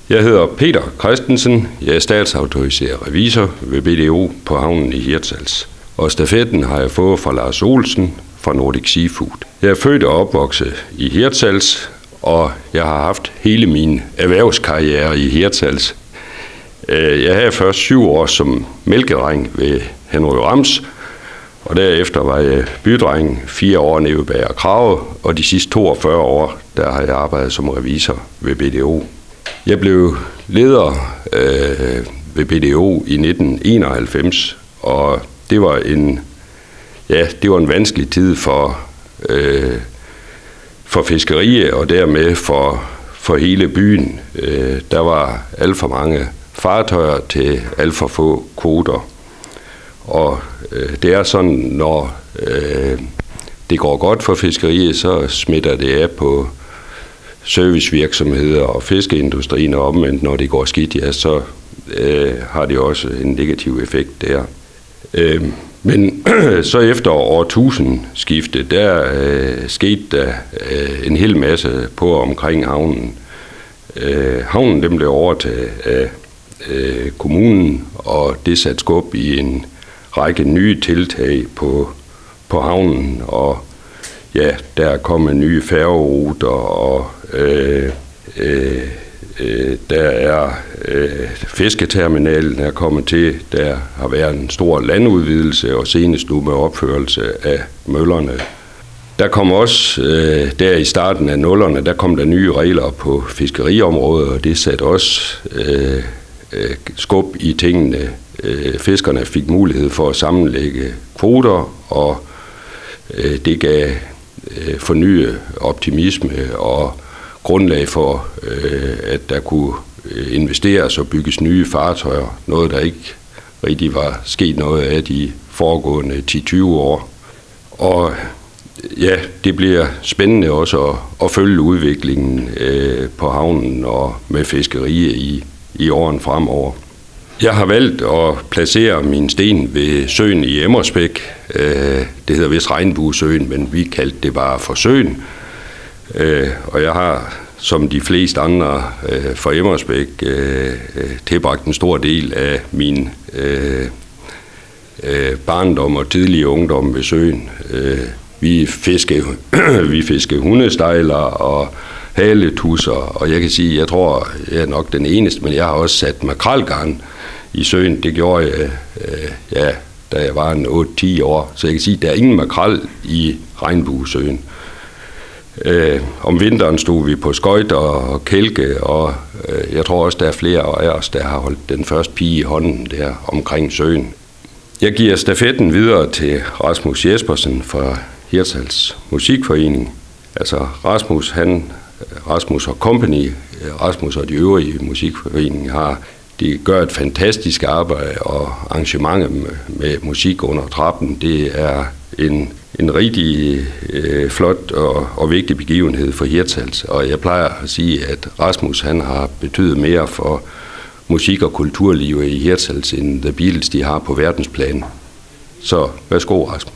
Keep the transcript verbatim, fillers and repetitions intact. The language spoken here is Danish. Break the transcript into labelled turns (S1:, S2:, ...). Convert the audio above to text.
S1: Jeg hedder Peter Christensen. Jeg er statsautoriseret revisor ved B D O på havnen i Hirtshals. Og stafetten har jeg fået fra Lars Olsen fra Nordic Seafood. Jeg er født og opvokset i Hirtshals, og jeg har haft hele min erhvervskarriere i Hirtshals. Jeg havde først syv år som mælkedreng ved Henry Rams, og derefter var jeg bydreng fire år nede ved Bager Krage, og de sidste toogfyrre år, der har jeg arbejdet som revisor ved B D O. Jeg blev leder øh, ved B D O i nitten enoghalvfems, og det var en, ja, det var en vanskelig tid for, øh, for fiskeriet og dermed for, for hele byen. Øh, der var alt for mange fartøjer til alt for få kvoter. Og øh, det er sådan, når øh, det går godt for fiskeriet, så smitter det af på servicevirksomheder og fiskeindustrien, og omvendt, når det går skidt, ja, så øh, har det også en negativ effekt der. Øh, men så efter årtusindskiftet, der øh, skete der øh, en hel masse på og omkring havnen. Øh, havnen den blev overtaget af øh, kommunen, og det satte skub i en række nye tiltag på, på havnen, og ja, der er kommet nye færgeruter, og øh, øh, øh, der er øh, fisketerminalen er kommet til, der har været en stor landudvidelse, og senest nu med opførelse af møllerne. Der kom også, øh, der i starten af nullerne, der kom der nye regler på fiskeriområdet, og det satte også øh, øh, skub i tingene. Øh, fiskerne fik mulighed for at sammenlægge kvoter, og øh, det gav øh, fornyet optimisme og grundlag for, øh, at der kunne investeres og bygges nye fartøjer. Noget, der ikke rigtig var sket noget af de foregående ti til tyve år. Og ja, det bliver spændende også at, at følge udviklingen øh, på havnen og med fiskeriet i, i årene fremover. Jeg har valgt at placere min sten ved søen i Emmersbæk. Det hedder vist Regnbuesøen, men vi kaldte det bare for søen. Og jeg har, som de fleste andre fra Emmersbæk, tilbragt en stor del af min barndom og tidlige ungdom ved søen. Vi fiskede, vi fiskede hundestejler og haletusser, og jeg kan sige, jeg tror, jeg er nok den eneste, men jeg har også sat makrelgarn i søen. Det gjorde jeg, øh, ja, da jeg var en otte til ti år, så jeg kan sige, at der er ingen makrel i Regnbuesøen. Øh, om vinteren stod vi på skøjter og kælke, og øh, jeg tror også, der er flere af os, der har holdt den første pige i hånden der omkring søen. Jeg giver stafetten videre til Rasmus Jespersen fra Hirtshals Musikforening. Altså Rasmus, han, Rasmus og Company, Rasmus og de øvrige musikforeninger har, de gør et fantastisk arbejde, og arrangementer med, med musik under trappen, det er en, en rigtig øh, flot og, og vigtig begivenhed for Hirtshals. Og jeg plejer at sige, at Rasmus han har betydet mere for musik- og kulturlivet i Hirtshals, end The Beatles de har på verdensplan. Så værsgo, Rasmus.